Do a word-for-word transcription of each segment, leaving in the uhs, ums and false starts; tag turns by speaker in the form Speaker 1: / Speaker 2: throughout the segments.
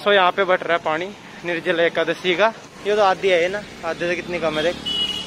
Speaker 1: सो यहाँ पे बट रहा है पानी निर्जला एकादशी का। ये तो आधी है ना, आधे से कितनी कम है देख।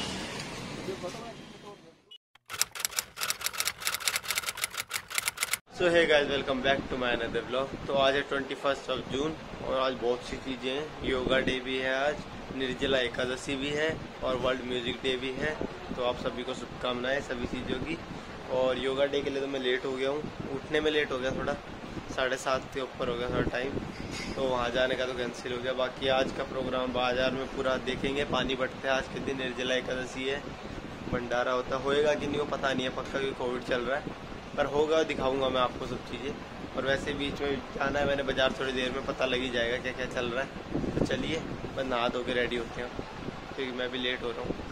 Speaker 1: So hey guys, welcome back to my another vlog. तो आज है ट्वेंटी फर्स्ट ऑफ जून और आज बहुत सी चीज़ें हैं। योगा डे भी है आज, निर्जला एकादशी भी है और वर्ल्ड म्यूजिक डे भी है। तो आप सभी को शुभकामनाएं सभी चीज़ों की। और योगा डे के लिए तो मैं लेट हो गया हूँ, उठने में लेट हो गया थोड़ा, साढ़े सात के ऊपर हो गया थोड़ा टाइम, तो वहाँ जाने का तो कैंसिल हो गया। बाकी आज का प्रोग्राम बाजार में पूरा देखेंगे। पानी बटते हैं आज के दिन, निर्जला एकादशी है, भंडारा होता होएगा कि नहीं हो पता नहीं है पक्का, क्योंकि कोविड चल रहा है, पर होगा दिखाऊंगा मैं आपको सब चीज़ें। और वैसे बीच में जाना है मैंने बाजार, थोड़ी देर में पता लग ही जाएगा क्या क्या चल रहा है। तो चलिए बस नहा धो के रेडी होते हैं क्योंकि मैं भी लेट हो रहा हूँ।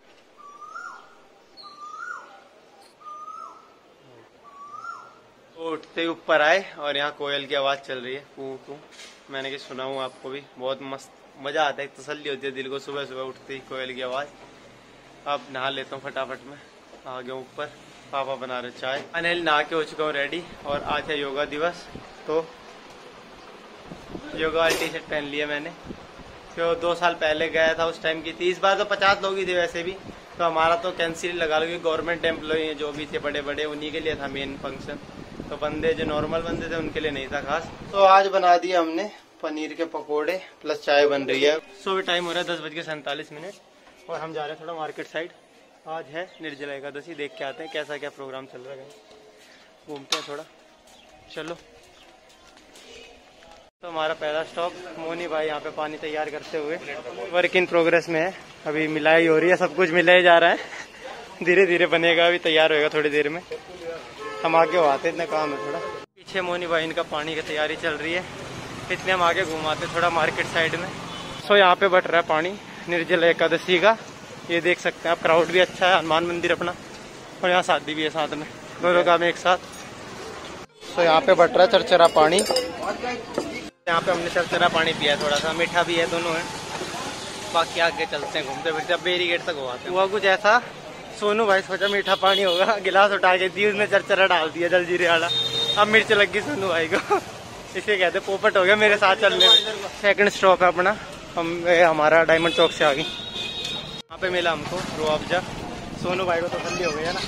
Speaker 1: तो उठते ही ऊपर आए और यहाँ कोयल की आवाज़ चल रही है, कू कू। मैंने कि सुना हूँ आपको भी, बहुत मस्त मज़ा आता है, तसल्ली होती है दिल को सुबह सुबह उठते ही कोयल की आवाज़। अब नहा लेता हूँ फटाफट में, आ गया ऊपर, पापा बना रहे चाय। अनिल नहा के हो चुका हूँ रेडी और आज है योगा दिवस, तो योगा वाली टी शर्ट पहन लिया मैंने। तो दो साल पहले गया था उस टाइम की थी, इस बार तो पचास लोग ही थे वैसे भी, तो हमारा तो कैंसिल लगा लो क्योंकि गवर्नमेंट एम्प्लॉई हैं जो भी थे बड़े बड़े, उन्हीं के लिए था मेन फंक्शन। तो बंदे जो नॉर्मल बंदे थे उनके लिए नहीं था खास। तो आज बना दिया हमने पनीर के पकोड़े प्लस चाय बन रही है। सुबह टाइम हो रहा है दस बज के सैंतालीस मिनट और हम जा रहे हैं थोड़ा मार्केट साइड। आज है निर्जला एकादशी, देख के आते हैं कैसा क्या प्रोग्राम चल रहा है, घूमते हैं थोड़ा, चलो। तो हमारा पहला स्टॉप मोनी भाई यहाँ पे पानी तैयार करते हुए, वर्क इन प्रोग्रेस में है, अभी मिलाई हो रही है, सब कुछ मिलाया जा रहा है, धीरे धीरे बनेगा, अभी तैयार होएगा थोड़ी देर में। हम आगे हो आते, इतना काम है थोड़ा। पीछे मोनी भाई इनका पानी की तैयारी चल रही है, इतने हम आगे घुमाते थोड़ा मार्केट साइड में। सो यहाँ पे बट रहा है पानी निर्जला एकादशी का, ये देख सकते हैं आप। क्राउड भी अच्छा है, हनुमान मंदिर अपना, और यहाँ शादी भी है साथ में, दोनों काम एक साथ। तो यहाँ पे बट रहा है चरचरा पानी, यहाँ पे हमने चरचरा पानी पिया है, थोड़ा सा मीठा भी है, दोनों है। बाकी आगे चलते हैं घूमते फिरते, अब बेरीगेट तक हुआ हुआ कुछ ऐसा। सोनू भाई सोचा मीठा पानी होगा, गिलास उठा के दी, उसने चरचरा डाल दिया जलजीरे वाला, अब मिर्च लग गई सोनू भाई को। इसे कहते पोपट हो गया मेरे साथ चलने में। सेकंड स्टॉप है अपना, हम हमारा डायमंड चौक से आ गई। यहाँ पे मिला हमको रुआवजा, सोनू भाई को तो तसल्ली हो गई है ना।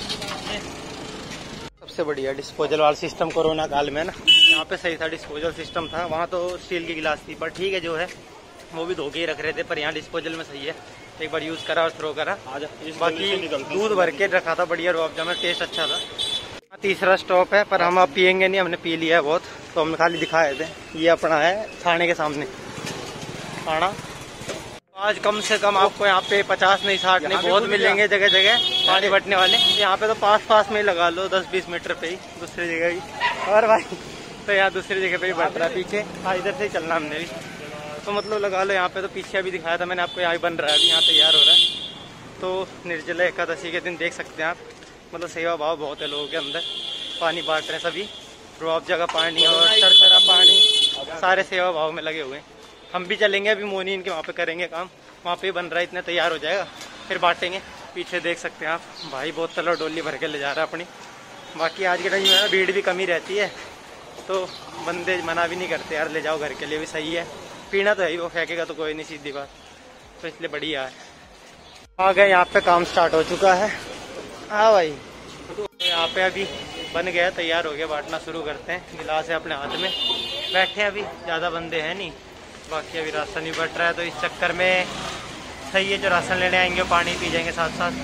Speaker 1: सबसे बढ़िया डिस्पोजल वाला सिस्टम कोरोना काल में ना, यहाँ पे सही था, डिस्पोजल सिस्टम था, वहाँ तो स्टील की गिलास थी, पर ठीक है जो है वो भी धो के ही रख रहे थे, पर यहाँ डिस्पोजल में सही है, एक बार यूज करा और थ्रो करा। बाकी दूध भर के रखा था बढ़िया रुआवजा में, टेस्ट अच्छा था। तीसरा स्टॉप है, पर हम अब पियेंगे नहीं, हमने पी लिया है बहुत, तो हम खाली दिखाए थे। ये अपना है थाने के सामने थाना। आज कम से कम आपको यहाँ पे पचास नहीं साठ नहीं बहुत मिलेंगे जगह जगह पानी बटने वाले। यहाँ पे तो पास पास में ही लगा लो, दस बीस मीटर पे ही दूसरी जगह ही। और भाई तो यहाँ दूसरी जगह पे ही बट रहा है पीछे, हाँ इधर से ही चलना हमने भी, तो मतलब लगा लो यहाँ पे तो पीछे अभी दिखाया था मैंने आपको, यहाँ बन रहा है अभी, यहाँ तैयार हो रहा है। तो निर्जला एकादशी के दिन देख सकते हैं आप, मतलब सेवा भाव बहुत है लोगों के अंदर, पानी बांट रहे हैं सभी, रुआवजा का पानी और चरचरा पानी, सारे सेवा भाव में लगे हुए हैं। हम भी चलेंगे अभी मोनी इनके वहाँ पे करेंगे काम, वहाँ पे बन रहा है, इतना तैयार हो जाएगा फिर बांटेंगे। पीछे देख सकते हैं आप भाई बोतल और डोली भर के ले जा रहा है अपनी। बाकी आज के टाइम में भीड़ भी कमी रहती है, तो बंदे मना भी नहीं करते यार, ले जाओ घर के लिए भी सही है, पीना तो है ही, वो फेंकेगा तो कोई नहीं, सीधी बात, तो इसलिए बढ़िया है। आ गए यहाँ पे, काम स्टार्ट हो चुका है। हाँ भाई, तो यहाँ पे अभी बन गया, तैयार हो गया, बांटना शुरू करते हैं। गिलास है अपने हाथ में, बैठे हैं अभी, ज़्यादा बंदे हैं नहीं, बाकी अभी राशन भी बट रहा है, तो इस चक्कर में सही है जो राशन लेने आएंगे पानी पी जाएंगे साथ साथ।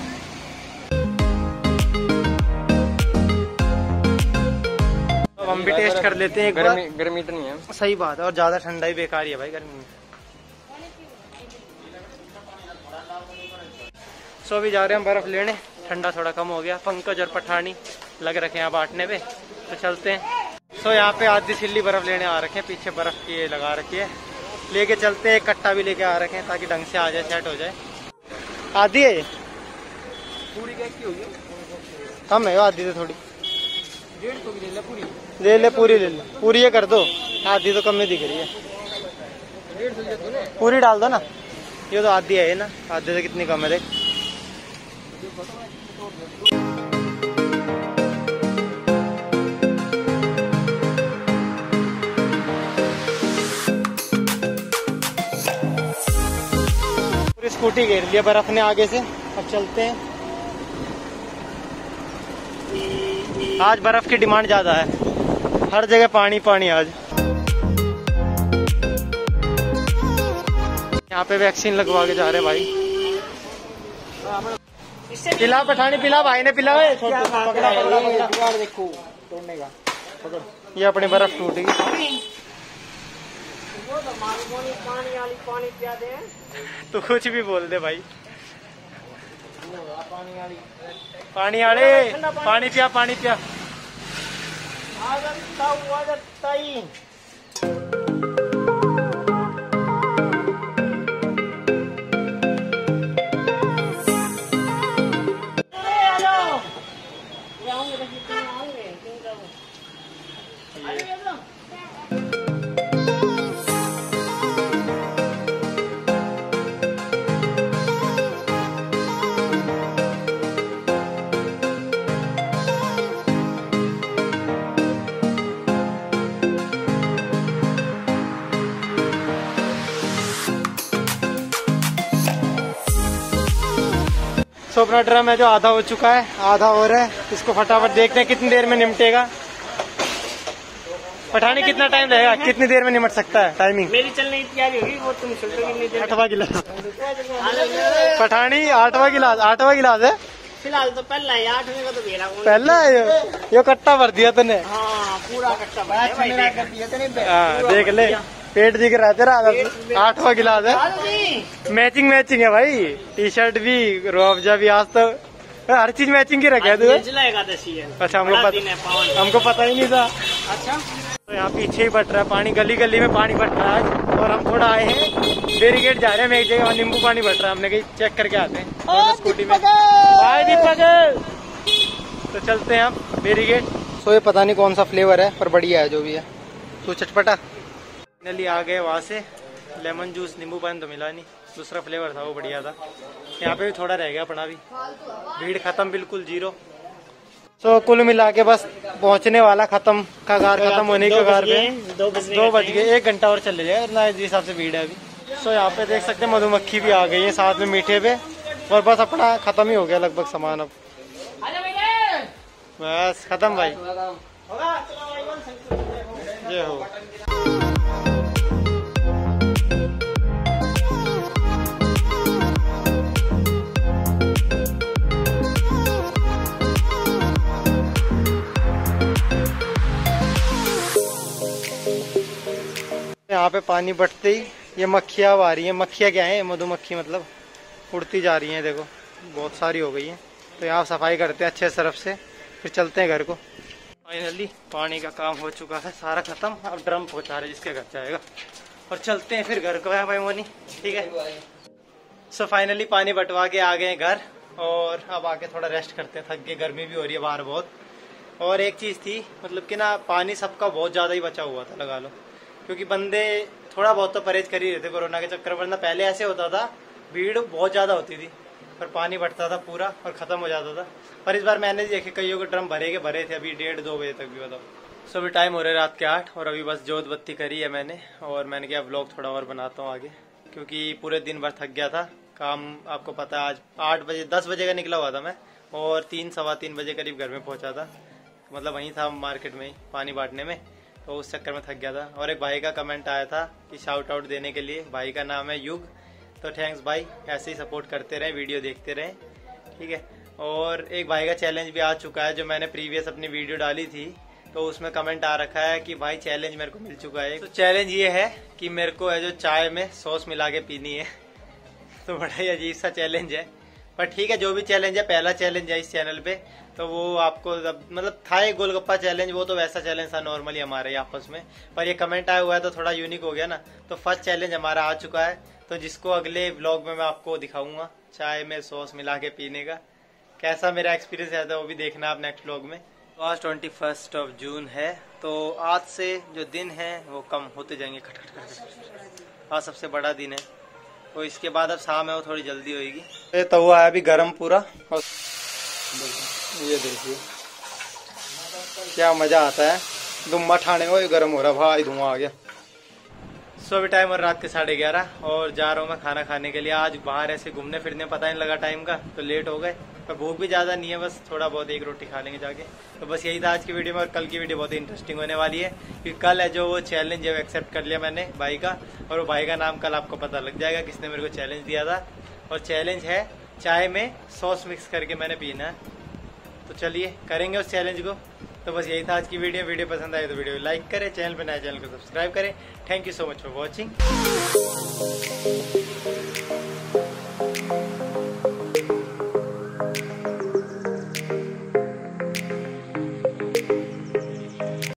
Speaker 1: अब हम भी टेस्ट कर लेते हैं, गर्मी गर्मी तो नहीं है, सही बात है, और ज़्यादा ठंडा ही बेकार ही है भाई गर्मी में। सो अभी जा रहे हैं हम बर्फ लेने, ठंडा थोड़ा कम हो गया। पंकज और पठानी लग रखे हैं यहाँ बांटने पे, तो चलते हैं। सो यहाँ पे आधी सिल्ली बर्फ लेने आ रखे हैं, पीछे बर्फ की लगा रखी है, लेके चलते हैं। एक कट्टा भी लेके आ रखे हैं ताकि ढंग से आ जाए, सेट हो जाए। आधी है ये पूरी, क्या की होगी, कम है आधी से थोड़ी, डेढ़ सौ की ले ले पूरी, ले ले पूरी ले ले पूरी ये कर दो, आधी तो कम में दिख रही है, डेढ़ सौ पूरी डाल दो ना। ये तो आधी है ना, आधे से कितनी कम है देख। स्कूटी घेर लिया बर्फ ने आगे से। अब चलते हैं। आज बर्फ की डिमांड ज्यादा है, हर जगह पानी पानी। आज यहाँ पे वैक्सीन लगवा के जा रहे हैं भाई। पिला पठानी पिला, भाई ने पिला है। पकड़ा पकड़ा पकड़ा देखो तोड़ने का, पकड़। ये अपनी बर्फ टूट गई। तो कुछ भी बोल दे भाई। पानी आड़े, पानी पिया पानी पिया। तो अपना ड्रम है जो आधा हो चुका है, आधा और है। इसको फटाफट देखते हैं कितनी देर में निपटेगा। पठानी कितना टाइम लगेगा, कितनी देर में निपट सकता है? टाइमिंग मेरी चलने की तैयारी होगी, वो तुम चल। आठवां गिलास पठानी, आठवां गिलास, आठवां गिलास है फिलहाल तो। पहला है, आठवें का तो बेड़ा पहला है। यो, यो कट्टा भर दिया तूने। हाँ पूरा कट्टा भर दिया। देख ले पेट दिख रहा है तेरा। आठवां गिलास है। मैचिंग मैचिंग है भाई, टी शर्ट भी, रुअफ़ज़ा भी। आज तो हर चीज मैचिंग की रखे तू। अच्छा हमको पता, हमको पता ही नहीं था। अच्छा तो यहाँ पीछे ही बट रहा है पानी, गली गली में पानी बट रहा है आज। और हम थोड़ा आए हैं बेरीगेट जा रहे हैं, एक जगह नींबू पानी बट रहा है। हमने कहीं चेक करके आते हैं स्कूटी में। बाय दीपक। तो चलते हैं हम बेरीगेट। सो ये पता नहीं कौन सा फ्लेवर है पर बढ़िया है जो भी है। तो चटपटा। फाइनली आ गए वहाँ से। लेमन जूस नींबू पानी तो मिला नहीं, दूसरा फ्लेवर था वो बढ़िया था। यहाँ पे भी थोड़ा रह गया अपना भी। भीड़ खत्म, बिल्कुल जीरो। सो so, कुल मिला के बस पहुँचने वाला, खत्म कगार खत्म होने के कगार पे। दो बज गए, एक घंटा और चले जाए ना, जिस हिसाब से भीड़ है अभी। सो so, यहाँ पे देख सकते हैं मधुमक्खी भी आ गई है साथ में मीठे पे। और बस अपना खत्म ही हो गया लगभग सामान अब। बस खत्म भाई। ये हो यहाँ पे पानी बढ़ते ही ये मक्खियाँ आ रही हैं। मक्खियाँ क्या है, मधुमक्खी मतलब उड़ती जा रही हैं। देखो बहुत सारी हो गई हैं। तो यहाँ सफाई करते हैं अच्छे सरफ से, फिर चलते हैं घर को। फाइनली पानी का काम हो चुका है सारा खत्म। अब ड्रम पहुँचा रहे जिसके घर जाएगा, और चलते हैं फिर घर को। है भाई मोनी, ठीक है। सो फाइनली पानी बटवा के आ गए घर, और अब आके थोड़ा रेस्ट करते हैं, थक गए। गर्मी भी हो रही है बाहर बहुत। और एक चीज़ थी, मतलब कि ना पानी सबका बहुत ज़्यादा ही बचा हुआ था लगा लो, क्योंकि बंदे थोड़ा बहुत तो परहेज कर ही रहे थे कोरोना के चक्कर। वरना पहले ऐसे होता था, भीड़ बहुत ज़्यादा होती थी पर पानी बढ़ता था पूरा और ख़त्म हो जाता था। पर इस बार मैंने देखे कईयों के ड्रम भरे के भरे थे अभी डेढ़ दो बजे तक भी, बताओ। सो अभी टाइम हो रहा है रात के आठ, और अभी बस जोत बत्ती करी है मैंने। और मैंने क्या व्लॉग थोड़ा और बनाता हूँ आगे, क्योंकि पूरे दिन भर थक गया था। काम आपको पता है, आज आठ बजे दस बजे का निकला हुआ था मैं, और तीन सवा तीन बजे करीब घर में पहुँचा था। मतलब वहीं था मार्केट में ही पानी बांटने में, तो उस चक्कर में थक गया था। और एक भाई का कमेंट आया था कि शाउट आउट देने के लिए। भाई का नाम है युग। तो थैंक्स भाई, ऐसे ही सपोर्ट करते रहें, वीडियो देखते रहें, ठीक है। और एक भाई का चैलेंज भी आ चुका है, जो मैंने प्रीवियस अपनी वीडियो डाली थी तो उसमें कमेंट आ रखा है कि भाई चैलेंज मेरे को मिल चुका है। तो चैलेंज ये है कि मेरे को है जो चाय में सॉस मिला के पीनी है। तो बड़ा ही अजीब सा चैलेंज है, पर ठीक है, जो भी चैलेंज है, पहला चैलेंज है इस चैनल पे। तो वो आपको मतलब था एक गोलगप्पा चैलेंज, वो तो वैसा चैलेंज था नॉर्मली हमारे आपस में। पर ये कमेंट आया हुआ है तो थोड़ा यूनिक हो गया ना। तो फर्स्ट चैलेंज हमारा आ चुका है, तो जिसको अगले व्लॉग में मैं आपको दिखाऊंगा चाय में सॉस मिला के पीने का। कैसा मेरा एक्सपीरियंस रहता है वो भी देखना आप नेक्स्ट व्लॉग में। तो आज ट्वेंटी फर्स्ट ऑफ जून है, तो आज से जो दिन है वो कम होते जाएंगे खट खट खट। आज सबसे बड़ा दिन है, तो इसके बाद अब शाम है वो थोड़ी जल्दी होगी। ये तवा है अभी गर्म पूरा, और ये देखिए क्या मजा आता है। धुआं ठाने को गर्म हो रहा, भाई धुआं आ गया। सो अभी टाइम और रात के साढ़े ग्यारह और जा रहा हूँ मैं खाना खाने के लिए। आज बाहर ऐसे घूमने फिरने पता नहीं लगा टाइम का, तो लेट हो गए। पर भूख भी ज़्यादा नहीं है, बस थोड़ा बहुत एक रोटी खा लेंगे जाके। तो बस यही था आज की वीडियो में। और कल की वीडियो बहुत ही इंटरेस्टिंग होने वाली है, क्योंकि कल है जो वो चैलेंज है वो एक्सेप्ट कर लिया मैंने भाई का। और वो भाई का नाम कल आपको पता लग जाएगा किसने मेरे को चैलेंज दिया था। और चैलेंज है चाय में सॉस मिक्स करके मैंने पीना है। तो चलिए करेंगे उस चैलेंज को। तो बस यही था आज की वीडियो। वीडियो पसंद आए तो वीडियो को लाइक करें, चैनल पर नए चैनल को सब्सक्राइब करें। Thank you so much for watching.